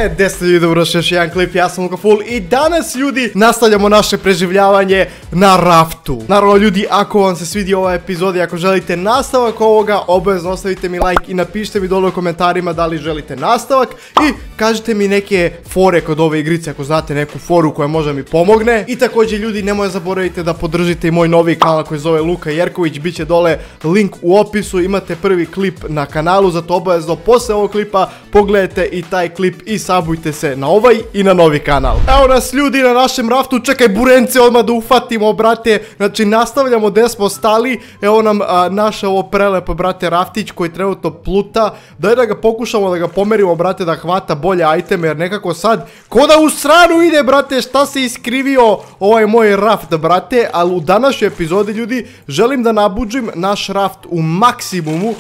Gde ste ljudi, dobro, još jedan klip, ja sam Lukaful i danas ljudi nastavljamo naše preživljavanje na raftu. Naravno ljudi, ako vam se svidi ova epizoda i ako želite nastavak ovoga, obavezno ostavite mi like i napišite mi dole u komentarima da li želite nastavak i kažite mi neke fore kod ove igrice ako znate neku foru koja može mi pomogne. I također ljudi, nemoj zaboravite da podržite i moj novi kanal koji zove Luka Jerković, bit će dole link u opisu, imate prvi klip na kanalu, zato obavezno posle ovog klipa pogledajte i taj klip i sabujte se na ovaj i na novi kanal. Evo nas ljudi na našem raftu, čekaj burence odmah da uhvatimo brate, znači nastavljamo gde smo stali, evo nam naše ovo prelepo brate raftić koji trenutno pluta, daj da ga pokušamo da ga pomerimo brate da hvata bolje iteme jer nekako sad ko da u stranu ide brate, šta se iskrivio ovaj moj raft brate, ali u današnjoj epizodi ljudi želim da nabuđim naš raft u maksimumu,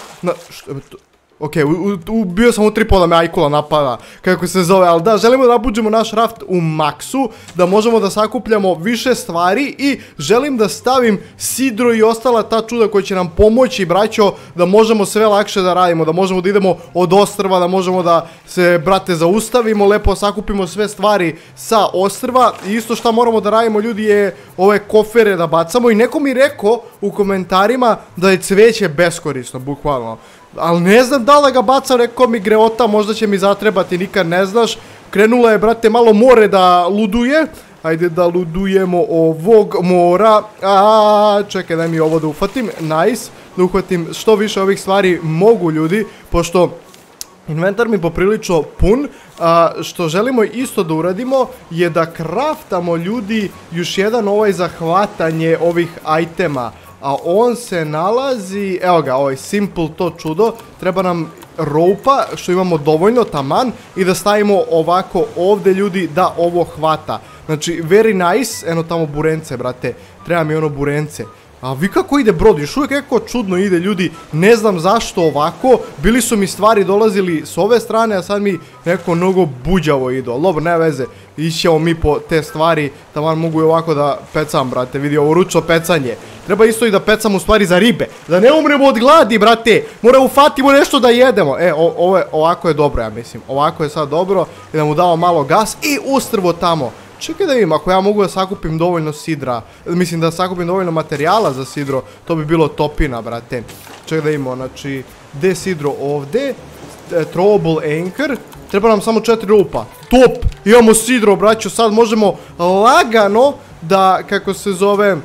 ok, bio sam u tripoda me Ajkula napada, kako se zove, ali da, želimo da nabuđemo naš raft u maksu, da možemo da sakupljamo više stvari i želim da stavim sidro i ostala ta čuda koja će nam pomoći, braćo, da možemo sve lakše da radimo, da možemo da idemo od ostrva, da možemo da se, brate, zaustavimo, lepo sakupimo sve stvari sa ostrva i isto šta moramo da radimo, ljudi, je ove kofere da bacamo i neko mi rekao u komentarima da je cveće beskorisno, bukvalno. Ali ne znam da li ga bacam, rekao mi greota, možda će mi zatrebati, nikad ne znaš. Krenula je, brate, malo more da luduje. Ajde da ludujemo ovog mora. Čekaj, daj mi ovo da uhvatim. Nice. Da uhvatim što više ovih stvari mogu, ljudi. Pošto inventar mi poprilično pun. Što želimo isto da uradimo je da kraftamo, ljudi, još jedan ovaj za hvatanje ovih itema. A on se nalazi, evo ga, ovaj simple to čudo, treba nam ropa, što imamo dovoljno, taman, i da stavimo ovako ovdje, ljudi, da ovo hvata. Znači, very nice, eno tamo burence, brate, treba mi ono burence. A vi kako ide brod, još uvijek kako čudno ide, ljudi, ne znam zašto ovako, bili su mi stvari dolazili s ove strane, a sad mi neko mnogo buđavo ide, ali dobro, ne veze, išćemo mi po te stvari, taman mogu i ovako da pecam, brate, vidi ovo ručno pecanje, treba isto i da pecam u stvari za ribe, da ne umremo od gladi, brate, moramo ufatimo nešto da jedemo, ovako je dobro, ja mislim, ovako je sad dobro, i da mu damo malo gas i ustrvo tamo. Čekaj da vidim, ako ja mogu da sakupim dovoljno sidra, mislim da sakupim dovoljno materijala za sidro, to bi bilo topina, brate. Čekaj da vidimo, znači, gdje je sidro ovdje, throwable anchor, treba nam samo 4 rupa, top, imamo sidro, braćo, sad možemo lagano da, kako se zove,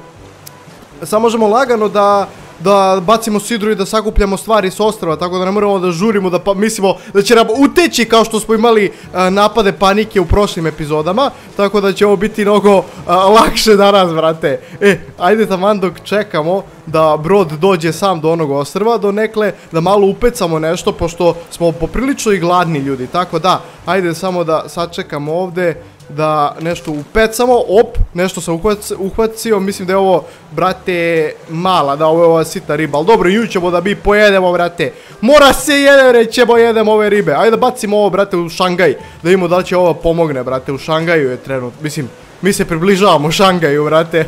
sad možemo lagano da bacimo sidru i da sakupljamo stvari s ostrva, tako da ne moramo da žurimo, da mislimo da će nam uteći kao što smo imali napade panike u prošlim epizodama, tako da će ovo biti mnogo lakše danas, brate. Ajde taman dok čekamo da brod dođe sam do onog ostrva, do nekle da malo upecamo nešto, pošto smo poprilično i gladni, ljudi, tako da, ajde samo da sačekamo ovdje, da nešto upecamo, nešto sam uhvatio, mislim da je ovo, brate, mala, da ovo je ova sitna riba, ali dobro, nju ćemo da mi pojedemo, brate, mora se jedem, rećemo, jedemo ove ribe, ajde da bacimo ovo, brate, u Šangaj, da vidimo da li će ovo pomogne, brate, u Šangaju je trenutno, mislim, mi se približavamo Šangaju, brate,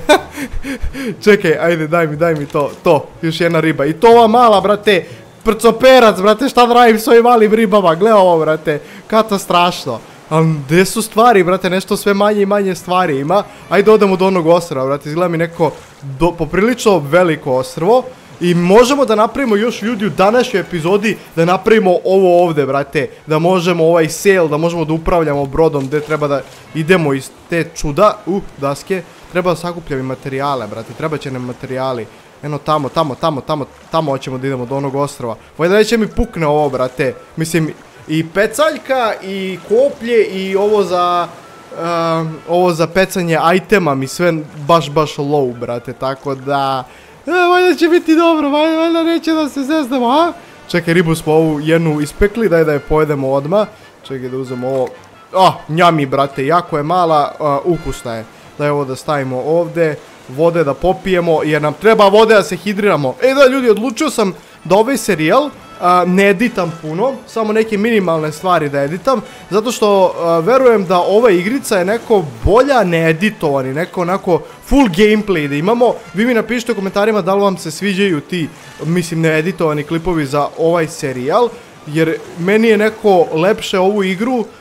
čekaj, ajde, daj mi to, još jedna riba, i to ova mala, brate, prcoperac, brate, šta da radim s ovim malim ribama, gle ovo, brate, kato strašno. Ali gdje su stvari, brate, nešto sve manje i manje stvari ima. Ajde odemo do onog ostrva, brate, izgleda mi neko poprilično veliko ostrvo. I možemo da napravimo još, ljudi, u današnjoj epizodi da napravimo ovo ovdje, brate. Da možemo ovaj sail, da možemo da upravljamo brodom gdje treba da idemo iz te čuda. Daske. Treba da sakupljamo materijale, brate, treba će nam materijali. Eno tamo hoćemo da idemo do onog ostrva. Vajda neće mi pukne ovo, brate. Mislim, i pecaljka, i koplje, i ovo za pecanje itema mi sve baš low, brate, tako da, valjda će biti dobro, valjda neće da se zeznemo, a? Čekaj, ribu smo ovu jednu ispekli, daj da je pojedemo odmah, čekaj da uzmemo ovo, njami, brate, jako je mala, ukusna je, daj ovo da stavimo ovdje, vode da popijemo, jer nam treba vode da se hidriramo. Da, ljudi, odlučio sam da ovaj serijal ne editam puno, samo neke minimalne stvari da editam, zato što verujem da ova igrica je neko bolja needitovani, neko onako full gameplay da imamo. Vi mi napišite u komentarima da li vam se sviđaju ti, mislim, needitovani klipovi za ovaj serijal, jer meni je neko lepše ovu igru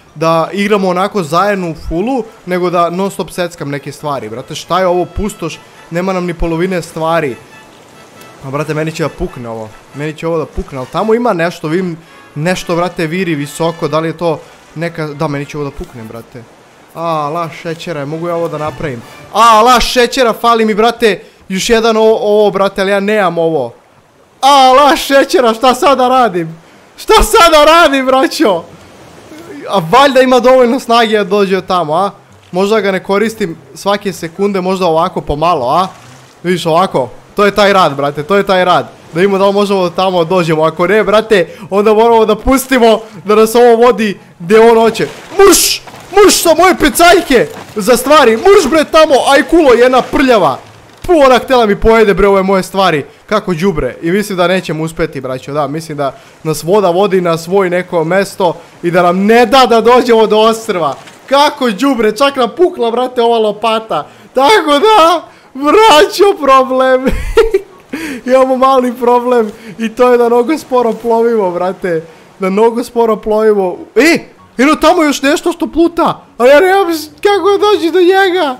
da igramo onako zajedno u fullu, nego da non stop seckam neke stvari, brate. Šta je ovo pustoš? Nema nam ni polovine stvari. A brate, meni će da pukne ovo. Meni će ovo da pukne, ali tamo ima nešto, vidim nešto, brate, viri visoko. Da li je to neka... Da, meni će ovo da pukne, brate. A, laš šećera, mogu ja ovo da napravim. A, laš šećera, fali mi, brate, još jedan ovo, brate, ali ja nemam ovo. A, laš šećera, šta sada radim? Šta sada radim, braćo? A valjda ima dovoljno snage da dođe od tamo, a? Možda ga ne koristim svake sekunde, možda ovako pomalo, a? Vidiš, ovako. To je taj rad, brate, to je taj rad. Da vidimo da li možemo da tamo dođemo. Ako ne, brate, onda moramo da pustimo da nas ovo vodi gdje on hoće. Muš! Muš sa moje pecaljke za stvari. Muš, bre, tamo, aj kulo, jedna prljava. Ona htjela mi pojede, bre, ove moje stvari. Kako đubre. I mislim da nećemo uspjeti, braćo, da. Mislim da nas voda vodi na svoj neko mesto i da nam ne da da dođemo do ostrva. Kako đubre, čak nam pukla, brate, ova lopata. Tako da, braćo, problem. Imamo mali problem i to je da mnogo sporo plovimo, brate. Da mnogo sporo plovimo. Eno tamo još nešto što pluta. A ja nemam kako doći do njega.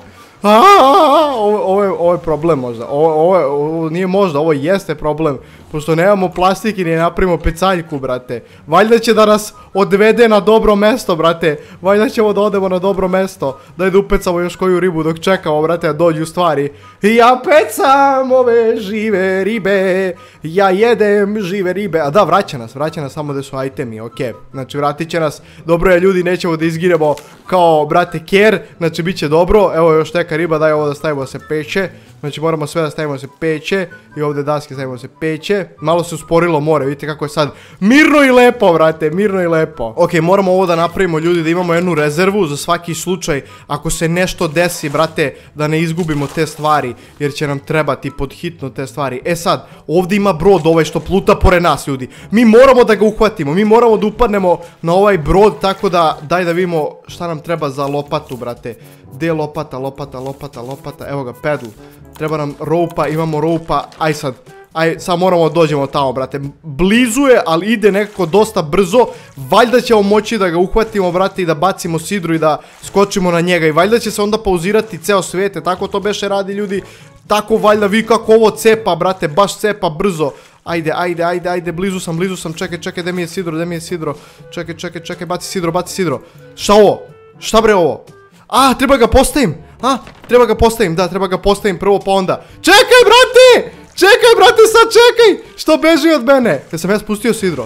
Ovo je problem možda. Ovo nije možda, ovo jeste problem. Pošto nemamo plastike ni napravimo pecaljku, brate. Valjda će da nas odvede na dobro mesto, brate. Valjda ćemo da odemo na dobro mesto. Daj da upecamo još koju ribu dok čekamo, brate, da dođu stvari. Ja pecam ove žive ribe. Ja jedem žive ribe. A da, vraća nas samo da su itemi, okej. Znači, vratit će nas. Dobro je, ljudi, nećemo da izginemo kao, brate, ker. Znači, bit će dobro. Evo još neka riba, daj ovo da stavimo da se peče. Znači, moramo sve da stavimo da se peče. I ovdje daske stavimo da se peče. Malo se usporilo more, vidite kako je sad mirno i lepo, brate, mirno i lepo. Ok, moramo ovo da napravimo, ljudi, da imamo jednu rezervu za svaki slučaj. Ako se nešto desi, brate, da ne izgubimo te stvari, jer će nam trebati pod hitno te stvari. E sad, ovdje ima brod ovaj što pluta pored nas, ljudi. Mi moramo da ga uhvatimo, mi moramo da upadnemo na ovaj brod, tako da, daj da vidimo šta nam treba za lopatu, brate. Gdje je lopata, evo ga, pedal. Treba nam ropa, imamo ropa, aj sad. Aj, sad moramo da dođemo tamo, brate. Blizu je, ali ide nekako dosta brzo. Valjda ćemo moći da ga uhvatimo, brate, i da bacimo sidru i da skočimo na njega. I valjda će se onda pauzirati ceo svijete. Tako to beše radi, ljudi. Tako valjda, vi kako ovo cepa, brate, baš cepa brzo. Ajde, blizu sam, čekaj, gdje mi je sidro, čekaj, baci sidro. Šta ovo? Šta bre ovo? A, treba ga postavim, da, treba ga postavim prvo pa onda. Čekaj, brate, sad čekaj! Što beži od mene? Jesam ja spustio sidro?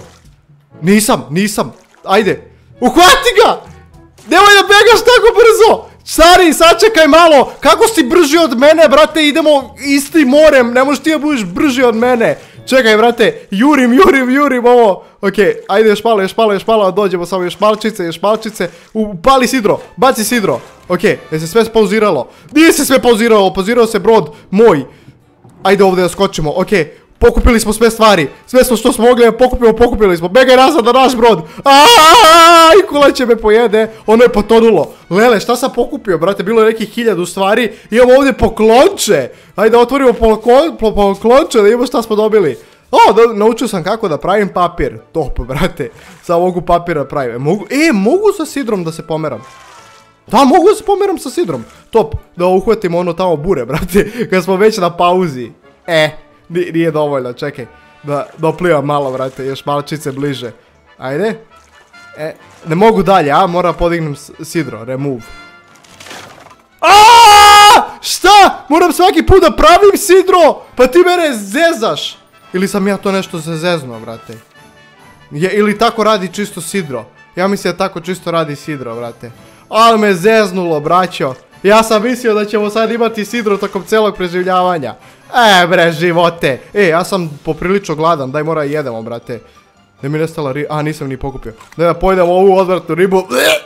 Nisam. Ajde. Uhvati ga! Nemoj da begaš tako brzo! Stari, sačekaj malo! Kako si brži od mene, brate? Idemo istim morem. Ne možeš ti da budeš brži od mene. Čekaj, brate. Jurim ovo. Ok, ajde još malo. Dođemo samo još malčice. Upali sidro. Baci sidro. Ok, je se sve spauziralo? Nije se sve pauziralo. Pauzirao se brod moj. Ajde ovdje da skočimo, okej. Pokupili smo sve stvari. Sve što smo mogli da pokupili smo. Begaj nazad na naš brod. Aaaaaa, kula će me pojede. Ono je potonulo. Lele, šta sam pokupio, brate? Bilo je nekih 1000 stvari. Imamo ovdje poklonče. Ajde otvorimo poklonče da imamo šta smo dobili. Naučio sam kako da pravim papir. Top, brate. Sad mogu papir da pravim. Mogu sa sidrom da se pomeram. Da, mogu da se pomeram sa sidrom. Top, da uhvatimo ono tamo bure, brate. Kad smo već na pauzi. Nije dovoljno, čekaj. Da doplivam malo, brate, još malčice bliže. Ajde. Ne mogu dalje, mora podignem sidro, remove. Šta? Moram svaki put da pravim sidro? Pa ti mene zezaš. Ili sam ja to nešto zeznuo, brate. Ili tako radi čisto sidro. Ja mislim da tako čisto radi sidro, brate. Ali me zeznulo, braćo. Ja sam mislio da ćemo sad imati sidro tokom celog preživljavanja. Bre, živote. Ja sam poprilično gladan, daj mora jedemo, brate. Da mi nestala riba, nisam ni pokupio. Daj da pojedem ovu odvratnu ribu.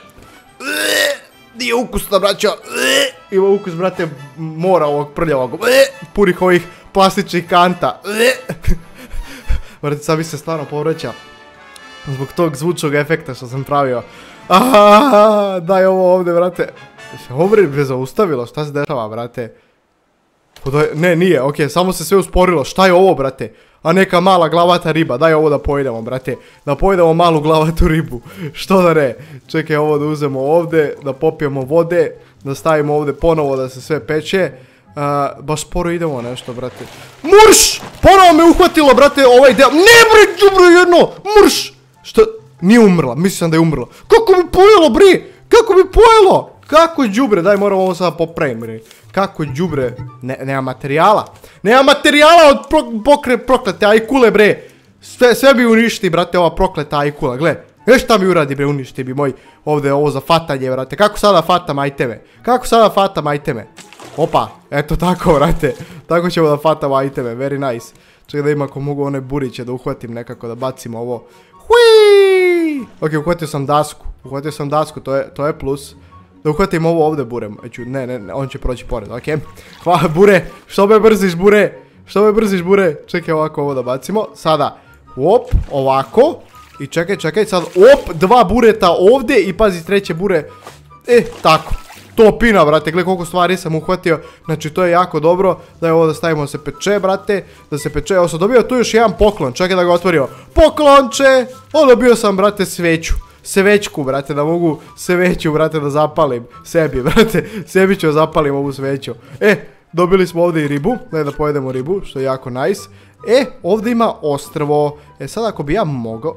Nije ukusna, braćo. Ima ukus, brate, mora ovog prljavog. Punih ovih plastičnih kanta. Brate, sad mi se stvarno povraća. Zbog tog zvučnog efekta što sam pravio. Daj ovo ovdje, brate. Se ovo je zaustavilo, šta se dešava, brate? Ne, nije, okej, samo se sve usporilo. Šta je ovo, brate? A neka mala glavata riba, daj ovo da pojedemo, brate. Da pojedemo malu glavatu ribu. Što da ne? Čekaj, ovo da uzemo ovdje, da popijemo vode, da stavimo ovdje ponovo da se sve peče. Baš sporo idemo nešto, brate. Murš! Ponovo me uhvatilo, brate, ovaj deo. Ne, bre, đubre jedno! Murš! Što? Nije umrla, mislim da je umrla. Kako mi pojelo, bre? Kako mi pojelo? Kako je đubre? Daj, moram ovo sada popravim, bre. Kako je đubre? Nema materijala. Nema materijala od proklete ajkule, bre. Sve mi uništi, brate, ova prokleta ajkula, gle. Gle šta mi uradi, bre, uništi bi moj ovdje ovo za fatanje, brate. Kako sada fatam ajteme? Kako sada fatam ajteme? Opa, eto tako, brate. Tako ćemo da fatamo iteme, very nice. Čekaj da ima ako mogu one buriće da uhvatim nekako, da bacimo ovo. Hui! Ok, uhvatio sam dasku, to je plus. Da uhvatim ovo ovdje burem. Ne, on će proći pored, ok. Hvala, bure, što me brziš, bure? Čekaj ovako ovo da bacimo. Sada, op, ovako. I čekaj, sad, op, 2 bureta ovdje i pazi treće bure. Tako. Topina, brate, gledaj koliko stvari sam uhvatio. Znači, to je jako dobro. Daj ovo da stavimo da se peče, brate. Da se peče, ovo sam dobio tu još jedan poklon. Čekaj da ga otvorio. Poklonče! Dobio sam, brate, sveću. Svećku, brate, da mogu sveću, brate, da zapalim. Sebi, brate, sebi ću zapalim ovu sveću. Dobili smo ovdje i ribu. Daj da pojedemo ribu, što je jako nice. Ovdje ima ostrvo. Sad ako bi ja mogao...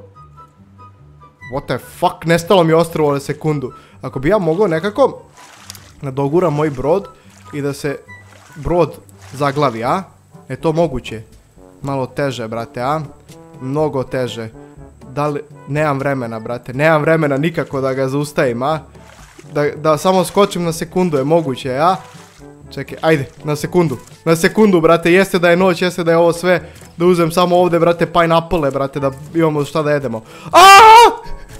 What the fuck, nestalo mi ostrvo na sekundu. Ako bi ja mogao nekako... da doguram moj brod i da se brod zaglavi, a? Je to moguće? Malo teže, brate, a? Mnogo teže. Da li... Nemam vremena, brate. Nemam vremena nikako da ga zaustavim, a? Da samo skočim na sekundu, je moguće, a? Čekaj, ajde, na sekundu. Na sekundu, brate, jeste da je noć, jeste da je ovo sve. Da uzem samo ovdje, brate, pineapple, brate, da imamo šta da jedemo. Aaaa!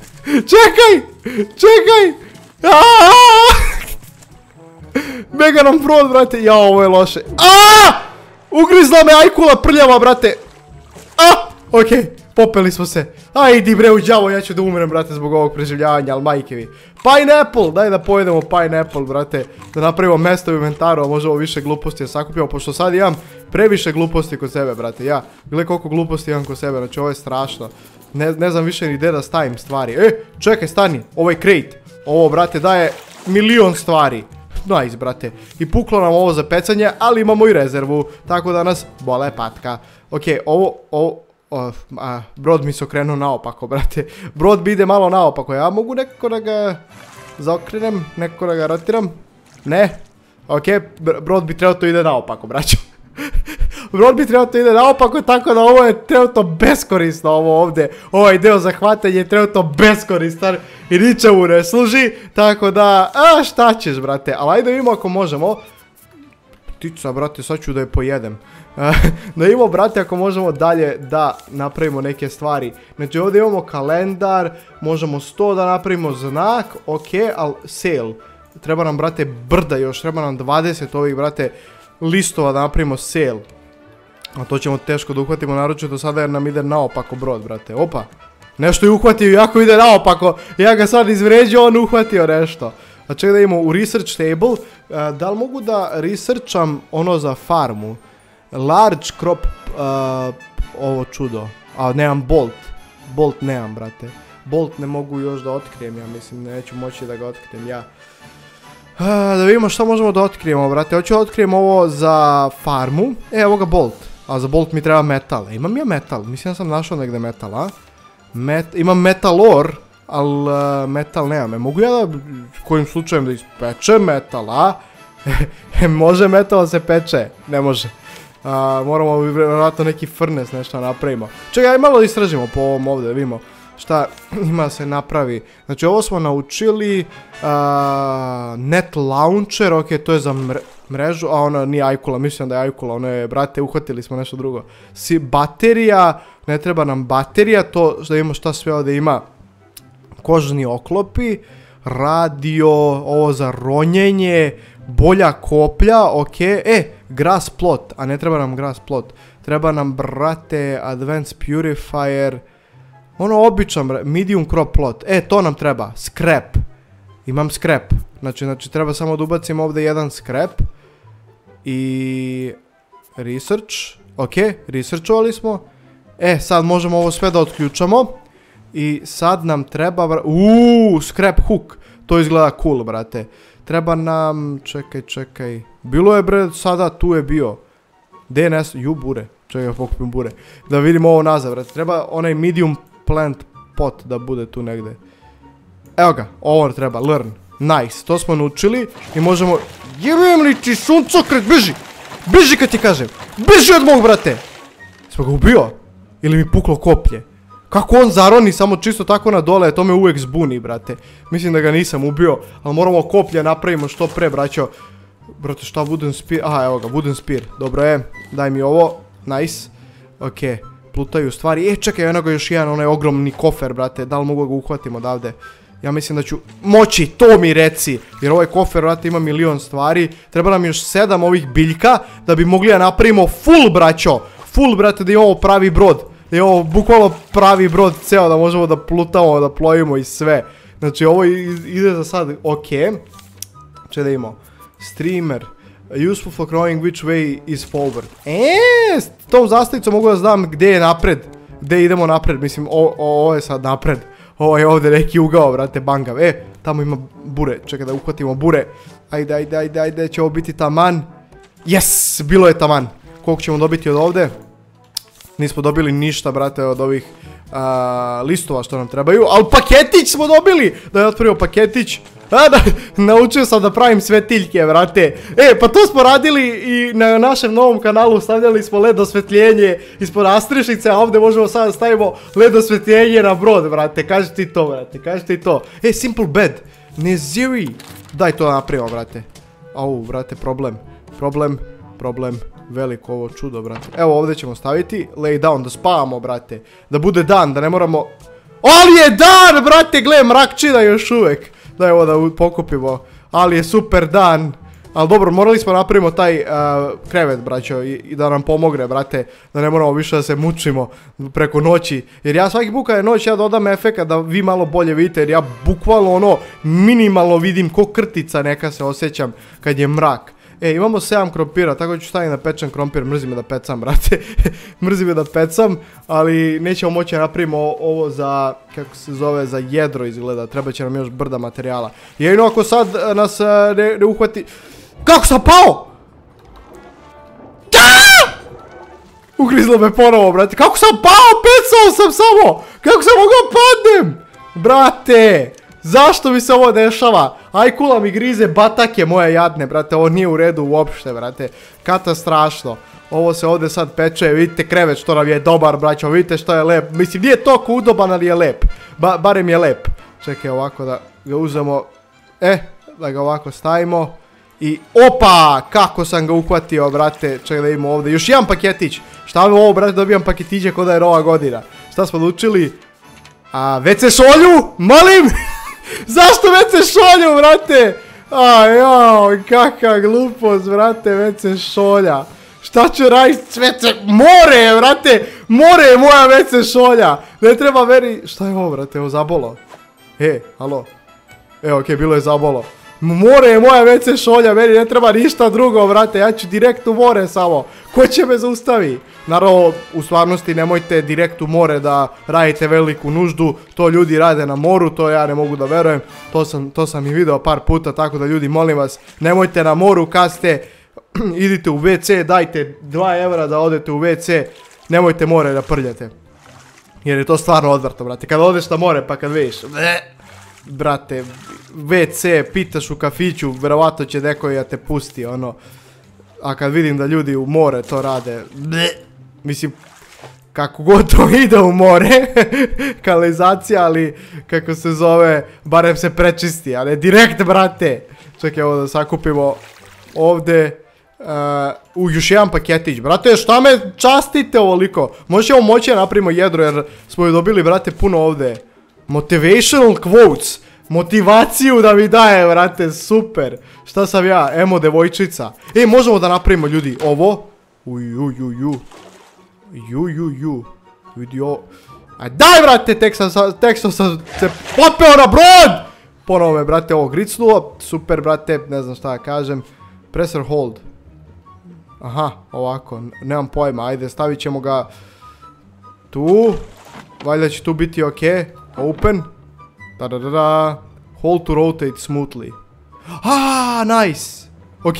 Čekaj! Aaaa! Mega nam brod, brate. Ja, ovo je loše. Ugrizla me ajkula prljava, brate. Okej, popeli smo se. Ajdi bre u đavo, ja ću da umrem, brate, zbog ovog preživljavanja, ali majkevi. Pineapple, daj da pojedemo pineapple, brate. Da napravimo mesto u inventaru, a može ovo više gluposti da sakupimo, pošto sad imam previše gluposti kod sebe, brate. Ja, gledaj koliko gluposti imam kod sebe, znači ovo je strašno. Ne znam više ni gdje da stavim stvari. Čekaj, stani, ovo je crate. Ovo, brate, daje milion stvari. Nice, brate. I puklo nam ovo za pecanje, ali imamo i rezervu. Tako da nas bole patka. Ok, brod mi se okrenuo naopako, brate. Brod mi ide malo naopako. Ja mogu nekako da ga zaokrenem, nekako da ga rotiram. Ne. Ok, brod bi trebao to ide naopako, braćo. Brod bi trebao to ide naopako, tako da ovo je trenutno beskorisno, ovo ovdje. Ovaj deo za hvatanje je trenutno beskoristan i ničemu ne služi. Tako da, šta ćeš, brate. Ali ajde vidimo ako možemo. Ptica, brate, sad ću da je pojedem. Da imamo, brate, ako možemo dalje da napravimo neke stvari. Znači ovdje imamo kalendar, možemo 100 da napravimo znak, ok, ali sail. Treba nam, brate, brda još, treba nam 20 ovih, brate, listova da napravimo sail. A to ćemo teško da uhvatimo, naročito sada jer nam ide naopako brod, brate. Opa, nešto je uhvatio, jako ide naopako. Ja ga sad izvređio, on uhvatio nešto. A čekaj da imamo u research table. Da li mogu da researcham ono za farmu? Large crop, ovo čudo. A nemam bolt. Bolt nemam, brate. Bolt ne mogu još da otkrijem, ja mislim, neću moći da ga otkrijem ja. Da vidimo šta možemo da otkrijemo, brate. Hoću da otkrijem ovo za farmu. Evo ga bolt. A za bolt mi treba metal. Imam ja metal, mislim da sam našao negdje metal, a? Imam metal ore, ali metal nemam. Mogu ja da, kojim slučajem da ispečem metal, a? Može metal da se peče? Ne može. Moramo vjerojatno neki furnace nešto napravimo. Čekaj, malo da istražimo po ovom ovdje, da vidimo šta ima se napravi. Znači ovo smo naučili net launcher, ok, to je za mrežu, a ona nije ajkula, mislim da je ajkula, ono je, brate, uhvatili smo nešto drugo. Baterija, ne treba nam baterija, to da vidimo šta sve ovdje ima. Kožni oklopi, radio, ovo za ronjenje, bolja koplja, ok, grass plot, a ne treba nam grass plot. Treba nam, brate, advanced purifier, ono običan, medium crop plot, to nam treba, scrap. Imam scrap, znači treba samo da ubacim ovdje jedan scrap. I research, ok, researchovali smo. Sad možemo ovo sve da otključamo. I sad nam treba... scrap hook. To izgleda cool, brate. Treba nam... Čekaj. Bilo je, bre, sada tu je bio. DNS... bure. Čekaj, pokupim bure. Da vidimo ovo nazad, brate. Treba onaj medium plant pot da bude tu negde. Evo ga, ovo treba, learn. Nice, to smo naučili i možemo... Jebem li ti suncokret, beži! Beži kad ti kažem! Beži od mog, brate! Smo ga ubio? Ili mi puklo koplje? Kako on zaroni samo čisto tako na dole, to me uvijek zbuni, brate. Mislim da ga nisam ubio, ali moramo koplje napravimo što pre, braćo. Brate, šta wooden spear? Aha, evo ga, wooden spear. Dobro je, daj mi ovo. Nice. Okej, plutaju stvari. Čekaj, eno ga još jedan, onaj ogromni kofer, brate. Da li mogu ga uhvatim odavde? Ja mislim da ću moći, to mi reci. Jer ovaj kofer, brate, ima milion stvari. Treba nam još 7 ovih biljka da bi mogli da napravimo full, braćo. Full, brate, da imamo pravi brod. Da imamo bukvalno pravi brod ceo, da možemo da plutamo, da plovimo i sve. Znači, ovo ide za sad okej. Če da imamo. Streamer. Useful for knowing which way is forward. S tom zastavicom mogu da znam gdje je napred. Gdje idemo napred, mislim, ovo je sad napred. Ovo je ovdje neki ugao, brate, bangav. Tamo ima bure, čekaj da uhvatimo bure. Ajde, će ovo biti taman. Yes, bilo je taman. Koliko ćemo dobiti od ovdje? Nismo dobili ništa, brate, od ovih listova što nam trebaju. Ali paketić smo dobili! Da je otvorio paketić. Naučio sam da pravim svetiljke, brate. Pa to smo radili i na našem novom kanalu stavljali smo LED osvetljenje ispod rastrešnice, a ovdje možemo sad da stavimo LED osvetljenje na brod, brate. Kaži ti to, brate, kaži ti to. Simple bed. Neziri. Daj to napravimo, brate. Brate, problem. Veliko ovo čudo, brate. Evo, ovdje ćemo staviti. Lay down, da spavamo, brate. Da bude dan, da ne moramo... Ali je dan, brate, gle, mrakčina još uvek. Daj ovo da pokupimo. Ali je super dan. Ali dobro, morali smo napravimo taj krevet, braćo, i da nam pomogne, brate. Da ne moramo više da se mučimo preko noći. Jer ja svaki put kad je noć, ja dodam efekt da vi malo bolje vidite. Jer ja bukvalno minimalno vidim ko krtica neka se osjećam kad je mrak. Imamo 7 krompira, tako ću staviti na pečen krompir, mrzi me da pecam, brate. Mrzi me da pecam, ali nećemo moći da napravimo ovo za, kako se zove, za jedro izgleda. Treba će nam još brda materijala. Jedino ako sad nas ne uhvati... Kako sam pao? Ugrizlo me ponovo, brate. Kako sam pao? Pecao sam samo! Kako sam mogao padnem? Brate! Zašto mi se ovo dešava? Ajkula mi grize batake moje jadne, brate. Ovo nije u redu uopšte, brate. Katastrašno. Ovo se ovdje sad peče. Vidite krevet što nam je dobar, braćo. Vidite što je lep. Mislim, nije toliko udoban, ali je lep. Barem je lep. Čekaj, ovako da ga uzemo. Da ga ovako stavimo. I opa! Kako sam ga uhvatio, brate. Čekaj da imamo ovdje. Još jedan paketić. Šta mi ovo, brate, dobijam paketiće kod da je nova godina. Šta smo učili? WC šolju? Molim! Zašto WC šolju, brate? Kakva glupost, brate, WC šolja. Šta ću raditi s WC... More je, brate! More je moja WC šolja! Ne treba meni... Šta je ovo, brate? Evo, zabolo. Halo. Okej, bilo je zabolo. More je moja WC šolja, meni ne treba ništa drugo, brate. Ja ću direkt u more samo. Ko će me zaustavi? Naravno, u stvarnosti nemojte direkt u more da radite veliku nuždu. To ljudi rade na moru, to ja ne mogu da verujem. To sam i video par puta, tako da ljudi, molim vas, nemojte na moru kad ste, idite u WC, dajte 2 evra da odete u WC, nemojte more da prljate. Jer je to stvarno odvrtno, brate. Kad odeš na more pa kad vidiš, brate, WC, pitaš u kafiću, verovatno će neko da te pusti, ono. A kad vidim da ljudi u more to rade, mislim, kako god to ide u more, kanalizacija, ali kako se zove, barem se prečisti, a ne direkt, brate. Čekaj, ovo da sakupimo ovdje. Još jedan paketić, brate, šta me častite ovoliko? Možemo moći da napravimo jedro, jer smo ju dobili, brate, puno ovdje. Motivational quotes. Motivaciju da mi daje, brate, super. Šta sam ja, emo devojčica. Možemo da napravimo, ljudi, ovo. Vidi ovo. Daj, brate, tek sam se popeo na brod. Ponovo me, brate, ovo gricnulo. Super, brate, ne znam šta da kažem. Pressure hold. Aha, ovako, nemam pojma, ajde, stavit ćemo ga. tu. Valjda će tu biti ok. Open. Da. Hold to rotate smoothly. Nice. Ok.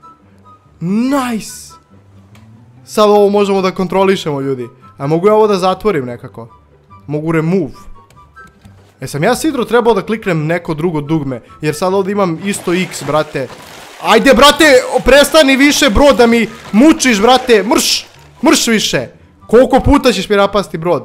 Nice. Sad ovo možemo da kontrolišemo, ljudi. A mogu ja ovo da zatvorim nekako? Mogu remove. Sam ja sidro trebao da kliknem neko drugo dugme. Jer sad ovdje imam isto X, brate. Ajde, brate, prestani više, brod, da mi mučiš, brate. Mrš više. Koliko puta ćeš mi napasti brod?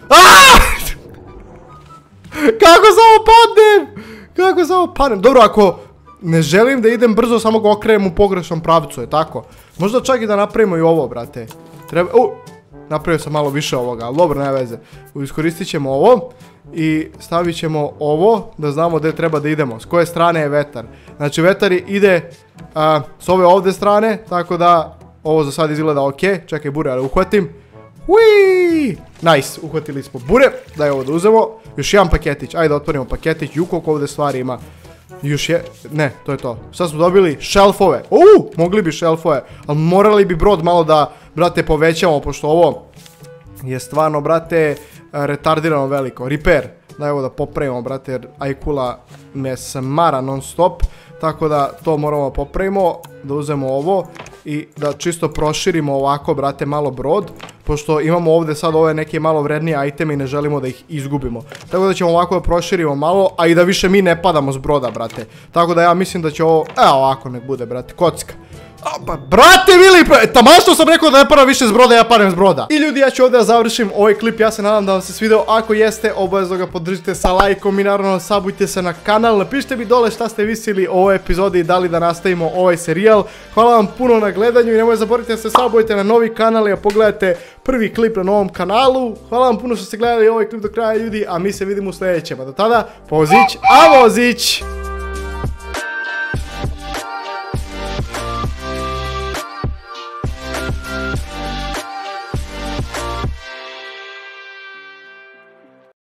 Kako samo padnem? Dobro, ako ne želim da idem brzo, samo ga okrenem u pogrešnom pravcu, je tako? Možda čak i da napravimo i ovo, brate. Napravio sam malo više ovoga, ali dobro, nema veze. Iskoristit ćemo ovo i stavit ćemo ovo, da znamo gdje treba da idemo. S koje strane je vetar. Znači, vetar ide s ove ovdje strane, tako da ovo za sad izgleda ok. Čekaj, bure, ali uhvatim. Uiii! Nice, uhvatili smo bure. Daj ovo da uzemo. Još jedan paketić, ajde da otvorimo paketić. Koliko ovdje stvari ima. Još je, ne, to je to. Sad smo dobili šelfove. Mogli bi šelfove, ali morali bi brod malo da, brate, povećamo, pošto ovo je stvarno, brate, retardirano veliko. Repair. Daj ovo da popravimo, brate, jer ajkula me smara non stop. Tako da to moramo popravimo, da uzemo ovo i da čisto proširimo ovako, brate, malo brod. Pošto imamo ovdje sad ove neke malo vrednije iteme i ne želimo da ih izgubimo. Tako da ćemo ovako da proširimo malo, a i da više mi ne padamo s broda, brate. Tako da ja mislim da će ovo, ovako nek bude, brate, kocka. Brate Vili, taman što sam rekao da ne padam više s broda, ja padam s broda. I ljudi, ja ću ovdje da završim ovaj klip, ja se nadam da vam se svideo. Ako jeste, obavezno ga podržite sa lajkom i naravno sabujte se na kanal. Napišite mi dole šta ste mislili o ovoj epizodi i da li da nastavimo ovaj serijal. Hvala vam puno na gledanju i nemojte zaboraviti da se sabujete na novi kanal i da pogledate prvi klip na novom kanalu. Hvala vam puno što ste gledali ovaj klip do kraja, ljudi, a mi se vidimo u sljedećem. A do tada, pozić, a vozić!